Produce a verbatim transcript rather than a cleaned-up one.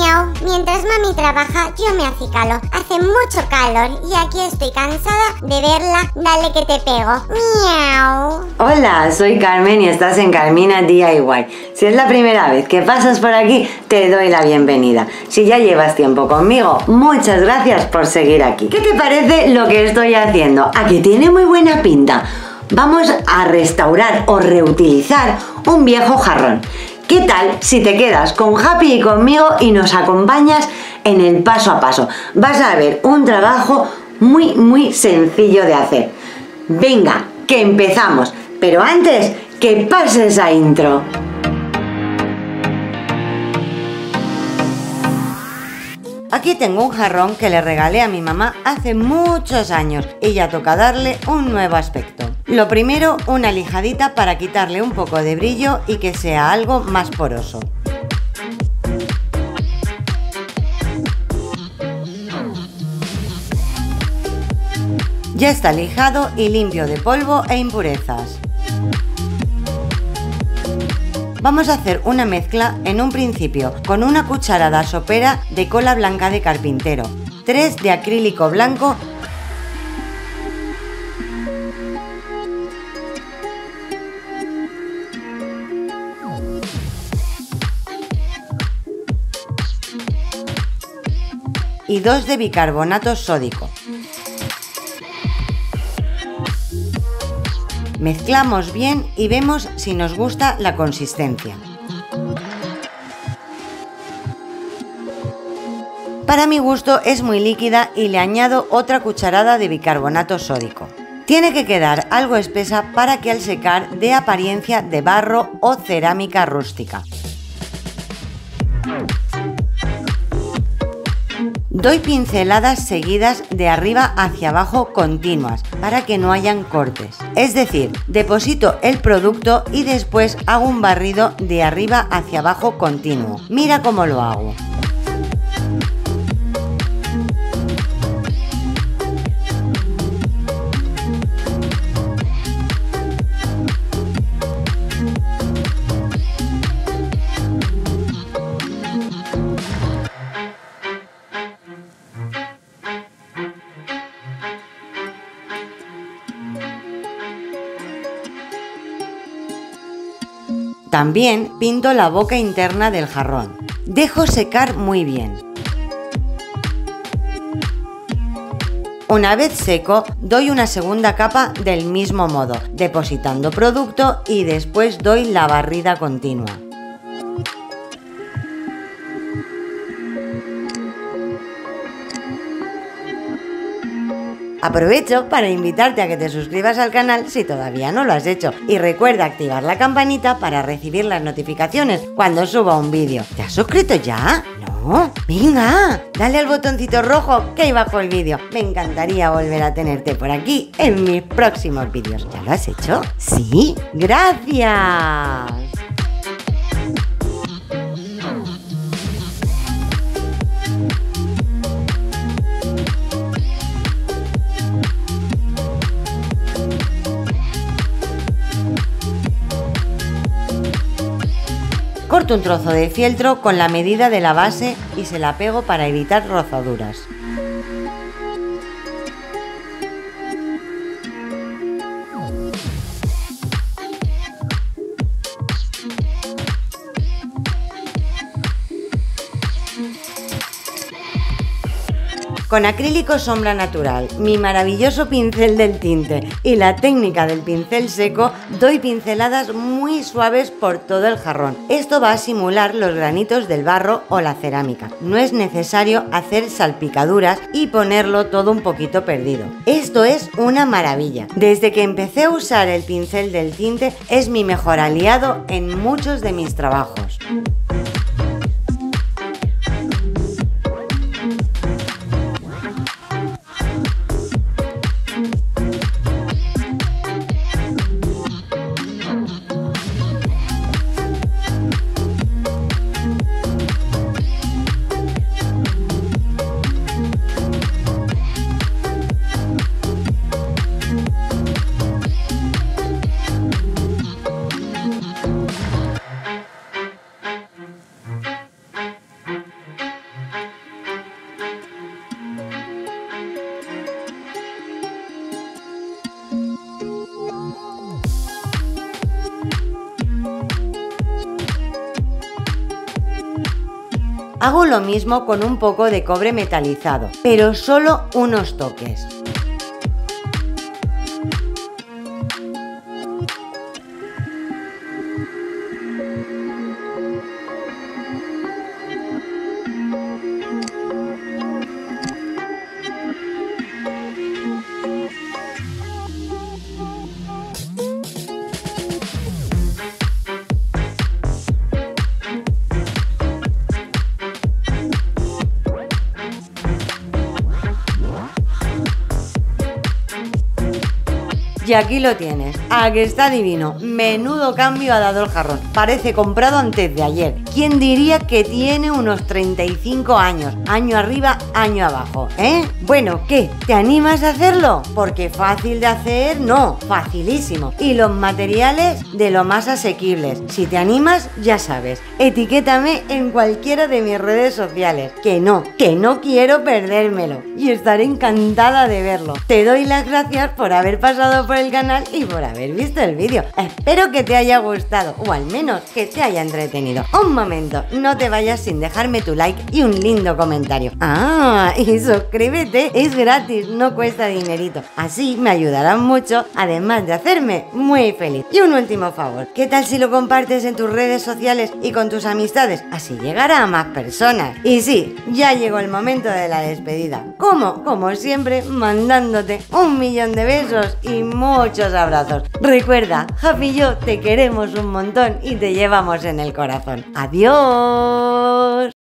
Miau. Mientras mami trabaja, yo me acicalo. Hace mucho calor y aquí estoy cansada de verla. Dale que te pego. Miau. Hola, soy Carmen y estás en Carmina D I Y. Si es la primera vez que pasas por aquí, te doy la bienvenida. Si ya llevas tiempo conmigo, muchas gracias por seguir aquí. ¿Qué te parece lo que estoy haciendo? Aquí tiene muy buena pinta. Vamos a restaurar o reutilizar un viejo jarrón. ¿Qué tal si te quedas con Happy y conmigo y nos acompañas en el paso a paso? Vas a ver un trabajo muy muy sencillo de hacer. Venga, que empezamos, pero antes que pase esa intro. Aquí tengo un jarrón que le regalé a mi mamá hace muchos años y ya toca darle un nuevo aspecto. Lo primero, una lijadita para quitarle un poco de brillo y que sea algo más poroso. Ya está lijado y limpio de polvo e impurezas. Vamos a hacer una mezcla en un principio con una cucharada sopera de cola blanca de carpintero, tres de acrílico blanco y dos de bicarbonato sódico. Mezclamos bien y vemos si nos gusta la consistencia. Para mi gusto es muy líquida y le añado otra cucharada de bicarbonato sódico. Tiene que quedar algo espesa para que al secar dé apariencia de barro o cerámica rústica. Doy pinceladas seguidas de arriba hacia abajo continuas para que no hayan cortes. Es decir, deposito el producto y después hago un barrido de arriba hacia abajo continuo. Mira cómo lo hago. También pinto la boca interna del jarrón. Dejo secar muy bien. Una vez seco, doy una segunda capa del mismo modo, depositando producto y después doy la barrida continua. Aprovecho para invitarte a que te suscribas al canal si todavía no lo has hecho y recuerda activar la campanita para recibir las notificaciones cuando suba un vídeo. ¿Te has suscrito ya? ¿No? Venga, dale al botoncito rojo que hay bajo el vídeo. Me encantaría volver a tenerte por aquí en mis próximos vídeos. ¿Ya lo has hecho? ¿Sí? ¡Gracias! Corto un trozo de fieltro con la medida de la base y se la pego para evitar rozaduras. Con acrílico sombra natural, mi maravilloso pincel del tinte y la técnica del pincel seco, doy pinceladas muy suaves por todo el jarrón. Esto va a simular los granitos del barro o la cerámica. No es necesario hacer salpicaduras y ponerlo todo un poquito perdido. Esto es una maravilla. Desde que empecé a usar el pincel del tinte, es mi mejor aliado en muchos de mis trabajos. Hago lo mismo con un poco de cobre metalizado, pero solo unos toques. Y aquí lo tienes, a que está divino. Menudo cambio ha dado el jarrón, parece comprado antes de ayer. ¿Quién diría que tiene unos treinta y cinco años? Año arriba, año abajo, ¿eh? Bueno, ¿qué? ¿Te animas a hacerlo? Porque fácil de hacer, no, facilísimo. Y los materiales de lo más asequibles. Si te animas, ya sabes, etiquétame en cualquiera de mis redes sociales. Que no, que no quiero perdérmelo. Y estaré encantada de verlo. Te doy las gracias por haber pasado por el canal y por haber visto el vídeo. Espero que te haya gustado o al menos que te haya entretenido. Un momento, no te vayas sin dejarme tu like y un lindo comentario. Ah, y suscríbete, es gratis, no cuesta dinerito. Así me ayudarán mucho, además de hacerme muy feliz. Y un último favor, ¿qué tal si lo compartes en tus redes sociales y con tus amistades? Así llegará a más personas. Y sí, ya llegó el momento de la despedida. ¿Cómo? Como siempre, mandándote un millón de besos y muchos abrazos. Recuerda, Happy y yo te queremos un montón y te llevamos en el corazón. ¡Adiós!